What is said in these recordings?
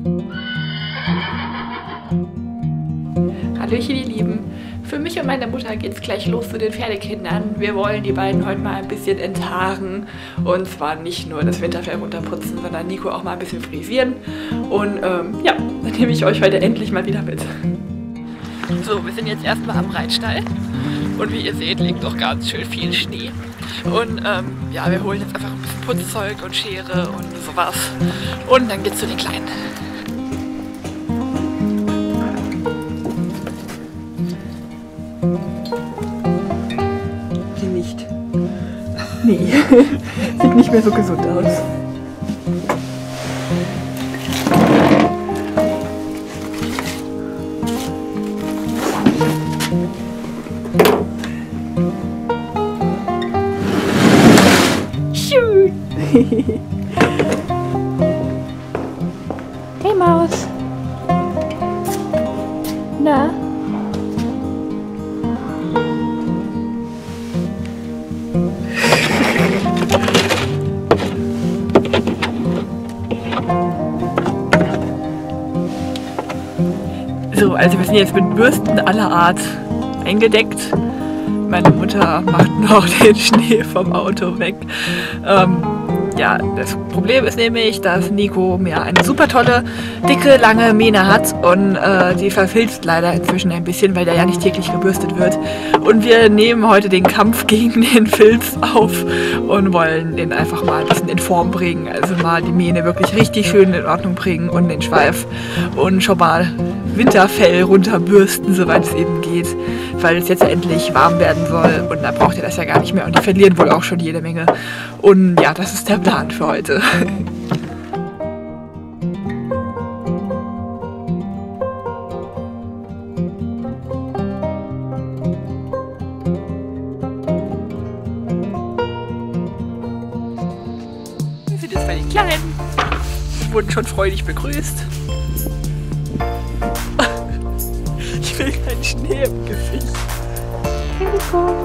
Hallöchen ihr Lieben, für mich und meine Mutter geht es gleich los zu den Pferdekindern. Wir wollen die beiden heute mal ein bisschen enthaaren und zwar nicht nur das Winterfell runterputzen, sondern Nico auch mal ein bisschen frisieren und ja, dann nehme ich euch heute endlich mal wieder mit. So, wir sind jetzt erstmal am Reitstall und wie ihr seht, liegt noch ganz schön viel Schnee und ja, wir holen jetzt einfach ein bisschen Putzzeug und Schere und sowas und dann geht's zu den Kleinen. Nee, sieht nicht mehr so gesund aus. Schön! Hey Maus! Na? So, also wir sind jetzt mit Bürsten aller Art eingedeckt. Meine Mutter macht noch den Schnee vom Auto weg. Ja, das Problem ist nämlich, dass Nico mir eine super tolle, dicke, lange Mähne hat und die verfilzt leider inzwischen ein bisschen, weil der ja nicht täglich gebürstet wird. Und wir nehmen heute den Kampf gegen den Filz auf und wollen den einfach mal ein bisschen in Form bringen. Also mal die Mähne wirklich richtig schön in Ordnung bringen und den Schweif und schon mal Winterfell runterbürsten, soweit es eben geht, weil es jetzt ja endlich warm werden soll und dann braucht ihr das ja gar nicht mehr und die verlieren wohl auch schon jede Menge. Und ja, das ist der Plan für heute. Wir sind jetzt bei den Kleinen, wurden schon freudig begrüßt. Ich will keinen Schnee im Gesicht. Nico.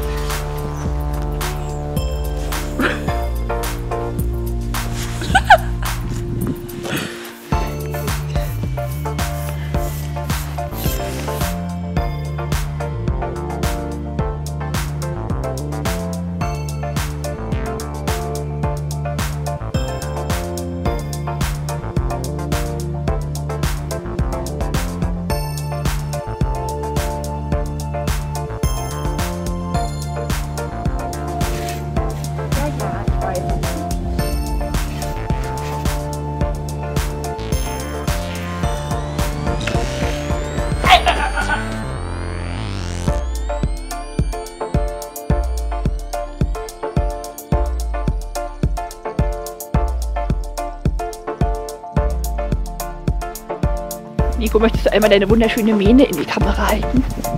Nico, möchtest du einmal deine wunderschöne Mähne in die Kamera halten?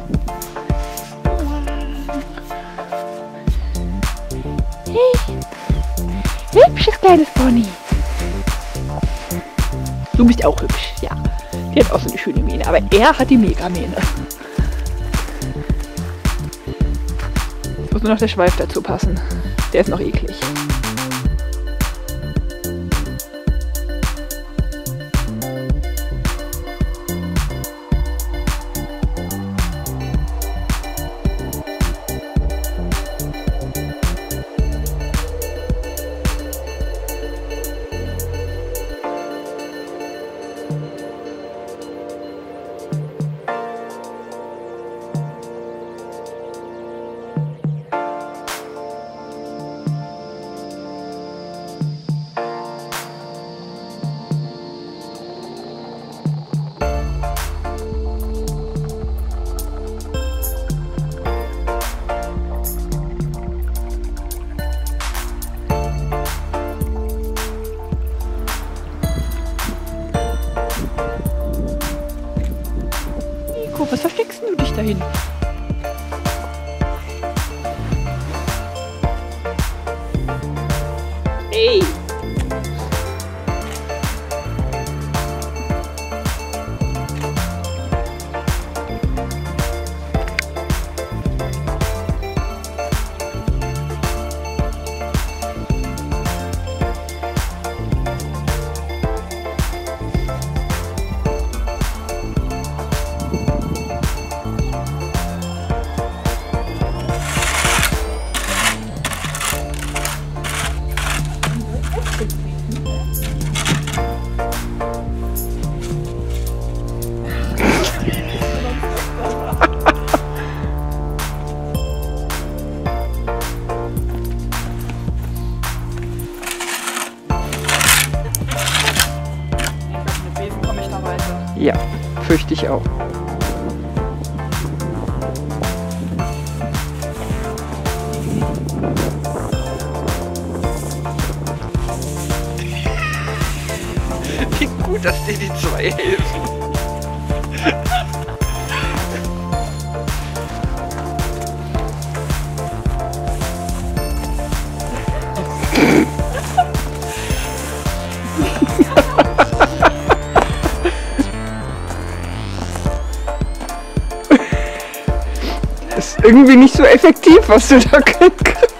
Hey, hübsches kleines Pony. Du bist auch hübsch, ja. Die hat auch so eine schöne Mähne, aber er hat die Mega-Mähne. Jetzt muss nur noch der Schweif dazu passen. Der ist noch eklig. Nico, was versteckst du dich dahin? Hey! Ja, fürchte ich auch. Wie gut, dass dir die zwei helfen. Das ist irgendwie nicht so effektiv, was du da kriegst.